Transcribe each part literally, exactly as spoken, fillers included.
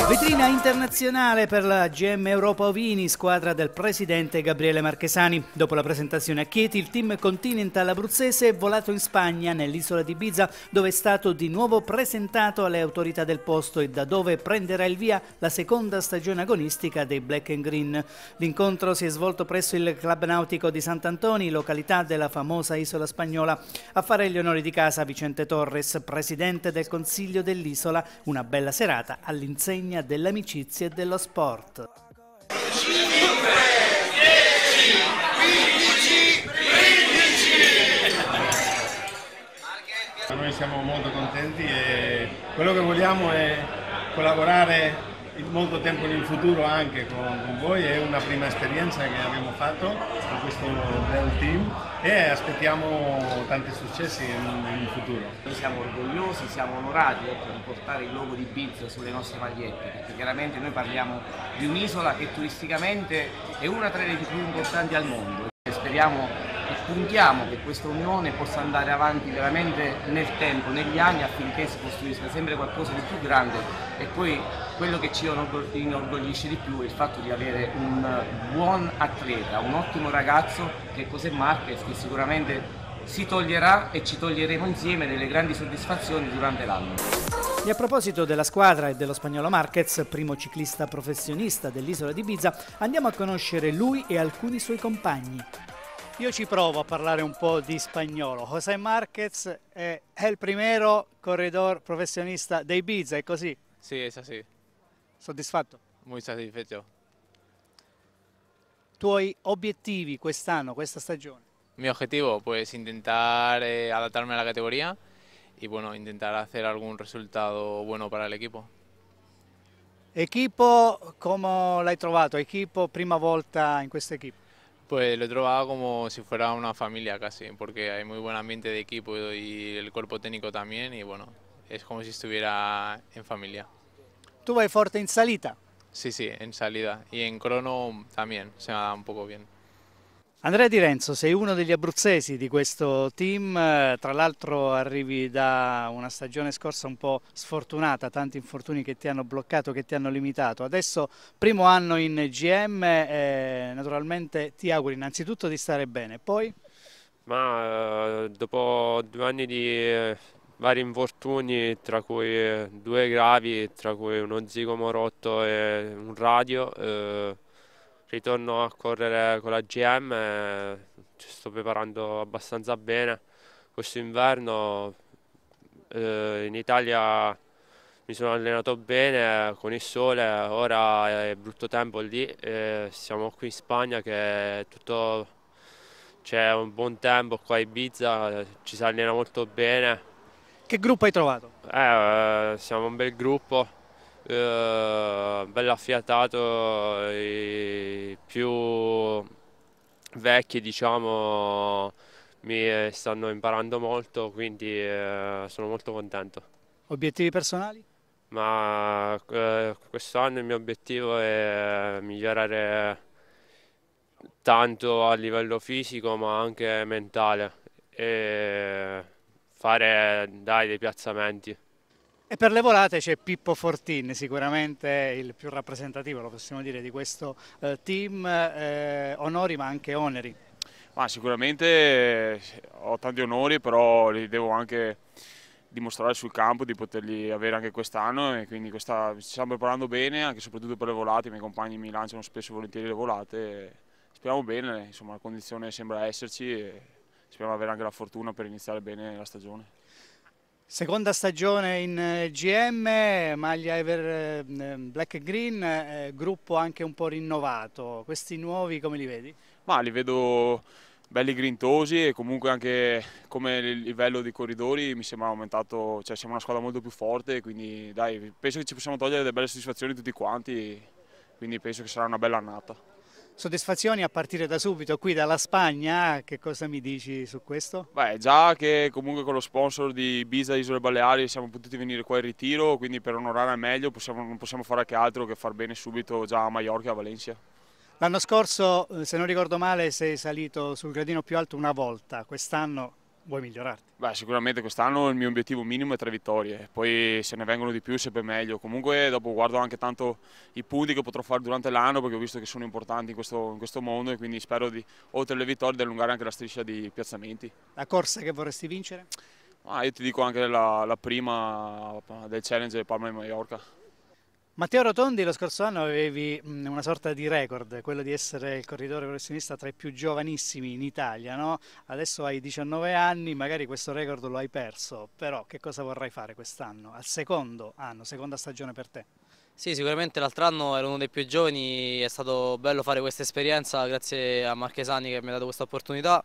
Vetrina internazionale per la G M Europa Ovini, squadra del presidente Gabriele Marchesani. Dopo la presentazione a Chieti, il team Continental abruzzese è volato in Spagna, nell'isola di Ibiza, dove è stato di nuovo presentato alle autorità del posto e da dove prenderà il via la seconda stagione agonistica dei Black and Green. L'incontro si è svolto presso il Club Nautico di Sant'Antoni, località della famosa isola spagnola. A fare gli onori di casa Vicente Torres, presidente del Consiglio dell'isola. Una bella serata all'insegna dell'amicizia e dello sport. Noi siamo molto contenti e quello che vogliamo è collaborare molto tempo in futuro anche con, con voi. È una prima esperienza che abbiamo fatto con questo bel team e aspettiamo tanti successi in, in futuro. Noi siamo orgogliosi, siamo onorati ecco, di portare il logo di Ibiza sulle nostre magliette, perché chiaramente noi parliamo di un'isola che turisticamente è una tra le più importanti al mondo e speriamo e puntiamo che questa unione possa andare avanti veramente nel tempo, negli anni, affinché si costruisca sempre qualcosa di più grande. E poi quello che ci inorgoglisce di più è il fatto di avere un buon atleta, un ottimo ragazzo che è José Marquez, che sicuramente si toglierà e ci toglieremo insieme delle grandi soddisfazioni durante l'anno. E a proposito della squadra e dello spagnolo Marquez, primo ciclista professionista dell'isola di Ibiza, andiamo a conoscere lui e alcuni suoi compagni. Io ci provo a parlare un po' di spagnolo. José Marquez è, è il primero corredor professionista de Ibiza, ¿è così? Sí, es así. Soddisfatto? Muy satisfecho. Tuoi obiettivi quest'anno, questa stagione? Mi objetivo, pues intentar eh, adaptarme a la categoría y bueno, intentar hacer algún resultado bueno para el equipo. Equipo, come l'hai trovato? Equipo, prima volta in questa equipo? Pues lo he trovado como si fuera una familia casi, porque hay muy buen ambiente de equipo y el cuerpo técnico también y bueno, es como si estuviera en familia. Tu vai forte in salita? Sí, sí, en salida y en crono también, se me da un poco bien. Andrea Di Renzo, sei uno degli abruzzesi di questo team, tra l'altro arrivi da una stagione scorsa un po' sfortunata, tanti infortuni che ti hanno bloccato, che ti hanno limitato. Adesso primo anno in G M, eh, naturalmente ti auguro innanzitutto di stare bene, poi? Ma eh, dopo due anni di eh, vari infortuni, tra cui eh, due gravi, tra cui uno zigomo rotto e un radio, eh, ritorno a correre con la G M, eh, ci sto preparando abbastanza bene. Questo inverno eh, in Italia mi sono allenato bene con il sole, ora è brutto tempo lì, e siamo qui in Spagna che tutto, c'è un buon tempo qua a Ibiza, ci si allena molto bene. Che gruppo hai trovato? Eh, siamo un bel gruppo. Uh, bello affiatato, i più vecchi diciamo mi stanno imparando molto, quindi uh, sono molto contento. Obiettivi personali? Ma uh, quest'anno il mio obiettivo è migliorare tanto a livello fisico ma anche mentale e fare dai, dei piazzamenti. E per le volate c'è Pippo Fortin, sicuramente il più rappresentativo, lo possiamo dire, di questo eh, team, eh, onori ma anche oneri. Ma sicuramente eh, ho tanti onori, però li devo anche dimostrare sul campo, di poterli avere anche quest'anno, e quindi questa, ci stiamo preparando bene, anche soprattutto per le volate. I miei compagni mi lanciano spesso e volentieri le volate, speriamo bene, insomma la condizione sembra esserci e speriamo avere anche la fortuna per iniziare bene la stagione. Seconda stagione in G M, maglia Ever Black and Green, eh, gruppo anche un po' rinnovato. Questi nuovi come li vedi? Ma li vedo belli grintosi e comunque anche come il livello dei corridori mi sembra aumentato, cioè siamo una squadra molto più forte, quindi dai, penso che ci possiamo togliere delle belle soddisfazioni tutti quanti, quindi penso che sarà una bella annata. Soddisfazioni a partire da subito qui dalla Spagna, che cosa mi dici su questo? Beh, già che comunque con lo sponsor di Ibiza Isole Baleari siamo potuti venire qua in ritiro, quindi per onorare al meglio possiamo, non possiamo fare che altro che far bene subito già a Mallorca e a Valencia. L'anno scorso, se non ricordo male, sei salito sul gradino più alto una volta, quest'anno Vuoi migliorarti? Beh, sicuramente quest'anno il mio obiettivo minimo è tre vittorie, poi se ne vengono di più sempre meglio. Comunque dopo guardo anche tanto i punti che potrò fare durante l'anno, perché ho visto che sono importanti in questo, in questo mondo, e quindi spero di, oltre alle vittorie, di allungare anche la striscia di piazzamenti. La corsa che vorresti vincere? Ah, io ti dico anche la, la prima del Challenge Palma di Mallorca. Matteo Rotondi, lo scorso anno avevi una sorta di record, quello di essere il corridore professionista tra i più giovanissimi in Italia, no? Adesso hai diciannove anni, magari questo record lo hai perso, però che cosa vorrai fare quest'anno, al secondo anno, seconda stagione per te? Sì, sicuramente l'altro anno ero uno dei più giovani, è stato bello fare questa esperienza grazie a Marchesani che mi ha dato questa opportunità,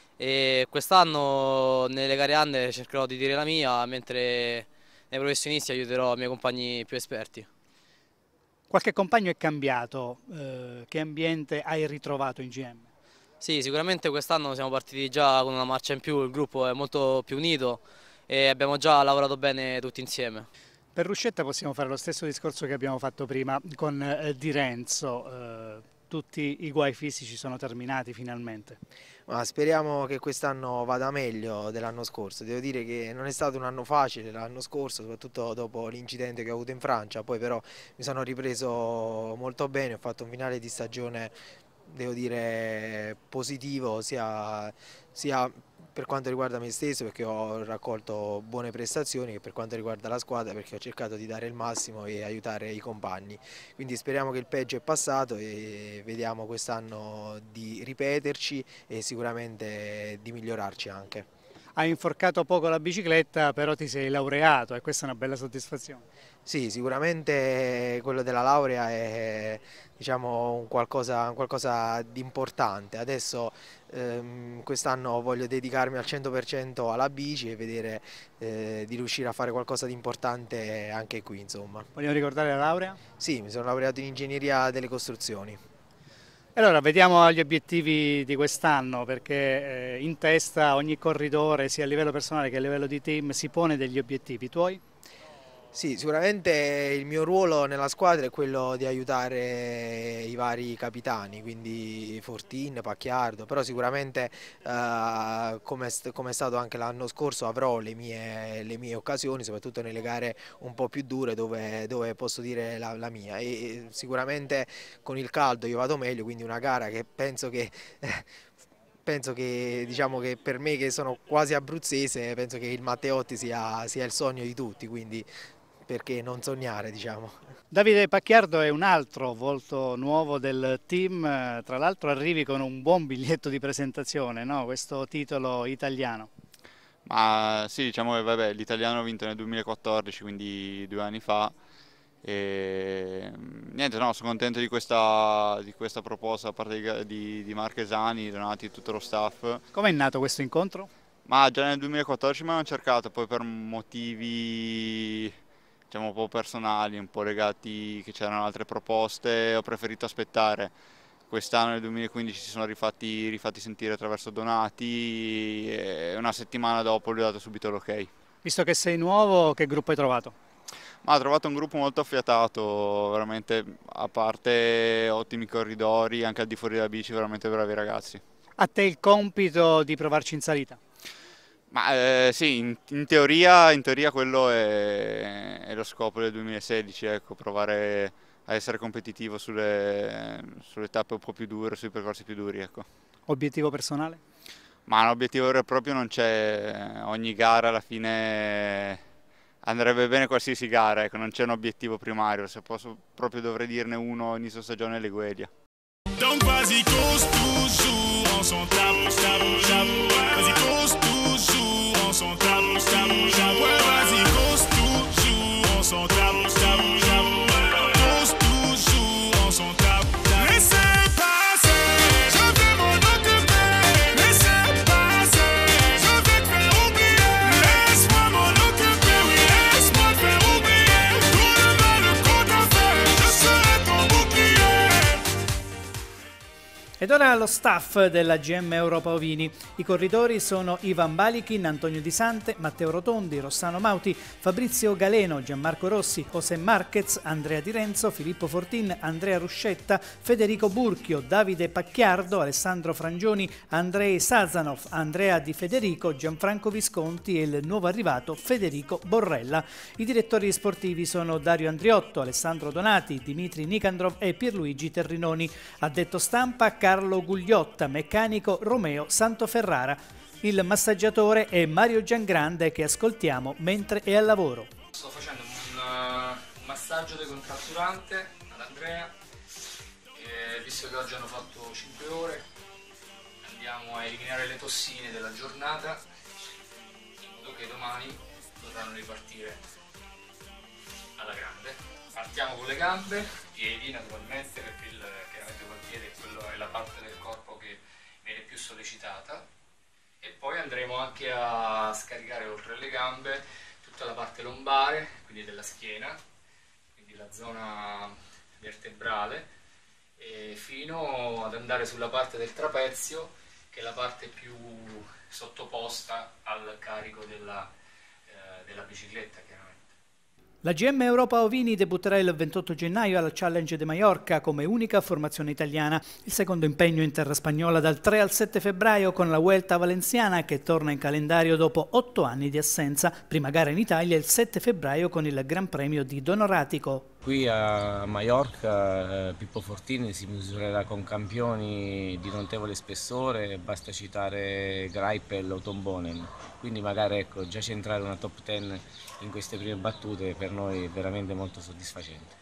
e quest'anno nelle gare under cercherò di dire la mia, mentre nei professionisti aiuterò i miei compagni più esperti. Qualche compagno è cambiato, eh, che ambiente hai ritrovato in G M? Sì, sicuramente quest'anno siamo partiti già con una marcia in più, il gruppo è molto più unito e abbiamo già lavorato bene tutti insieme. Per Ruscetta possiamo fare lo stesso discorso che abbiamo fatto prima con eh, Di Renzo, eh, tutti i guai fisici sono terminati finalmente. Ma speriamo che quest'anno vada meglio dell'anno scorso. Devo dire che non è stato un anno facile l'anno scorso, soprattutto dopo l'incidente che ho avuto in Francia, poi però mi sono ripreso molto bene, ho fatto un finale di stagione, devo dire, positivo sia, sia per quanto riguarda me stesso, perché ho raccolto buone prestazioni, che per quanto riguarda la squadra, perché ho cercato di dare il massimo e aiutare i compagni. Quindi speriamo che il peggio è passato e vediamo quest'anno di ripeterci e sicuramente di migliorarci anche. Hai inforcato poco la bicicletta, però ti sei laureato e questa è una bella soddisfazione. Sì, sicuramente quello della laurea è, diciamo, un qualcosa, un qualcosa di importante. Adesso ehm, quest'anno voglio dedicarmi al cento per cento alla bici e vedere eh, di riuscire a fare qualcosa di importante anche qui, insomma. Vogliamo ricordare la laurea? Sì, mi sono laureato in ingegneria delle costruzioni. Allora, vediamo gli obiettivi di quest'anno, perché eh, in testa ogni corridore, sia a livello personale che a livello di team, si pone degli obiettivi. Tuoi? Sì, sicuramente il mio ruolo nella squadra è quello di aiutare i vari capitani, quindi Fortin, Pacchiardo, però sicuramente eh, come è stato anche l'anno scorso avrò le mie, le mie occasioni, soprattutto nelle gare un po' più dure dove, dove posso dire la, la mia, e sicuramente con il caldo io vado meglio, quindi una gara che penso che... Penso che, diciamo, che per me che sono quasi abruzzese, penso che il Matteotti sia, sia il sogno di tutti, quindi perché non sognare, diciamo. Davide Pacchiardo è un altro volto nuovo del team, tra l'altro arrivi con un buon biglietto di presentazione, no? Questo titolo italiano. Ma sì, diciamo che l'italiano ho vinto nel duemilaquattordici, quindi due anni fa. E niente, no, sono contento di questa, di questa proposta da parte di, di, di Marchesani, Donati e tutto lo staff. Come è nato questo incontro? Ma già nel duemilaquattordici mi hanno cercato, poi per motivi, diciamo, un po' personali, un po' legati che c'erano altre proposte, ho preferito aspettare. Quest'anno nel duemilaquindici si sono rifatti, rifatti sentire attraverso Donati e una settimana dopo gli ho dato subito l'ok. Visto che sei nuovo, che gruppo hai trovato? Ma ho trovato un gruppo molto affiatato, veramente, a parte ottimi corridori, anche al di fuori della bici, veramente bravi ragazzi. A te il compito di provarci in salita? Ma eh, sì, in, in, teoria, in teoria quello è, è lo scopo del duemilasedici, ecco, provare a essere competitivo sulle, sulle tappe un po' più dure, sui percorsi più duri, ecco. Obiettivo personale? Ma un obiettivo vero e proprio non c'è, ogni gara alla fine andrebbe bene qualsiasi gara, ecco, non c'è un obiettivo primario, se posso proprio dovrei dirne uno inizio stagione Leguelia. Donc vas-y, cause toujours, on s'en tape, tape, tape. Vas-y, cause toujours, on s'en tape, tape, tape. Ouais, vas-y, cause toujours, on s'en tape, tape, tape. Cause toujours, on s'en tape, tape. Laissez passer, je vais m'en occuper. Laissez passer, je vais te faire oublier. Laisse-moi m'en occuper, oui, laisse-moi te faire oublier. Tout le mal qu'on t'a fait, je serai ton bouclier. Ed ora lo staff della G M Europa Ovini. I corridori sono Ivan Balikin, Antonio Di Sante, Matteo Rotondi, Rossano Mauti, Fabrizio Galeno, Gianmarco Rossi, José Marquez, Andrea Di Renzo, Filippo Fortin, Andrea Ruscetta, Federico Burchio, Davide Pacchiardo, Alessandro Frangioni, Andrei Sazanov, Andrea Di Federico, Gianfranco Visconti e il nuovo arrivato Federico Borrella. I direttori sportivi sono Dario Andriotto, Alessandro Donati, Dimitri Nicandrov e Pierluigi Terrinoni. Addetto stampa Carlo Gugliotta, meccanico Romeo Santoferrara. Il massaggiatore è Mario Giangrande, che ascoltiamo mentre è al lavoro. Sto facendo un uh, massaggio decontratturante ad Andrea, e visto che oggi hanno fatto cinque ore andiamo a eliminare le tossine della giornata in modo che domani potranno ripartire alla grande. Partiamo con le gambe, piedi naturalmente, perché il, chiaramente col piede quello è la parte del corpo che viene più sollecitata, e poi andremo anche a scaricare oltre le gambe tutta la parte lombare, quindi della schiena, quindi la zona vertebrale, e fino ad andare sulla parte del trapezio, che è la parte più sottoposta al carico della, eh, della bicicletta, chiaramente. La G M Europa Ovini debutterà il ventotto gennaio alla Challenge de Mallorca come unica formazione italiana. Il secondo impegno in terra spagnola dal tre al sette febbraio con la Vuelta Valenciana, che torna in calendario dopo otto anni di assenza. Prima gara in Italia il sette febbraio con il Gran Premio di Donoratico. Qui a Mallorca eh, Pippo Fortini si misurerà con campioni di notevole spessore, basta citare Greipel o Tombonen, quindi magari ecco, già centrare una top dieci in queste prime battute per noi è veramente molto soddisfacente.